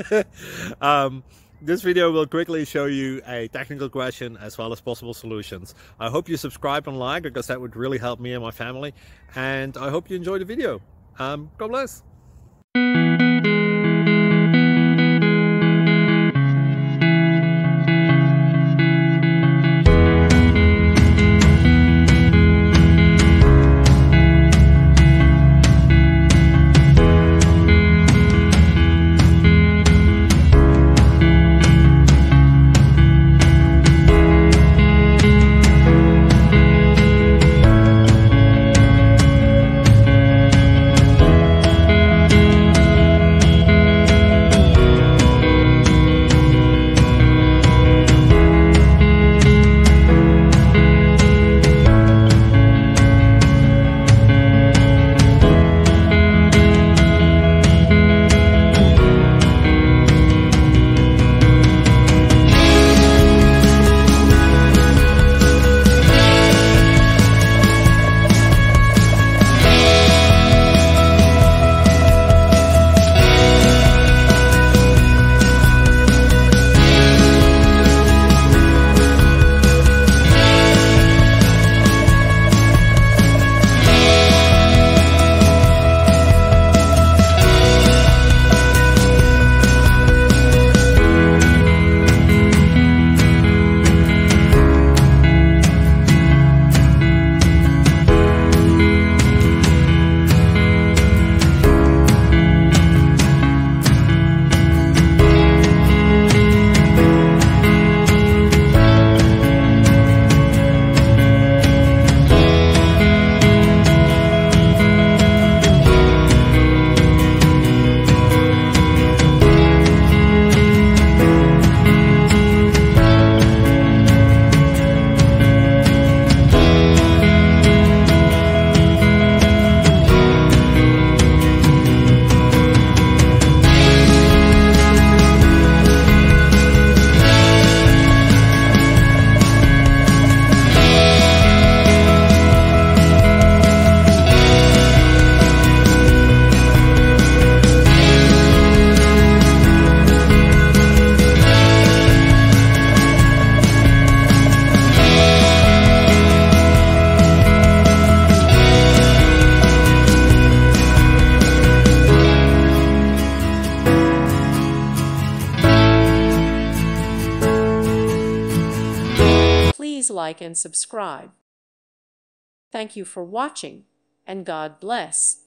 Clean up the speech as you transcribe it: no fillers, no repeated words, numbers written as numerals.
This video will quickly show you a technical question as well as possible solutions. I hope you subscribe and like, because that would really help me and my family. And I hope you enjoy the video. God bless. Please like and subscribe. Thank you for watching, and God bless.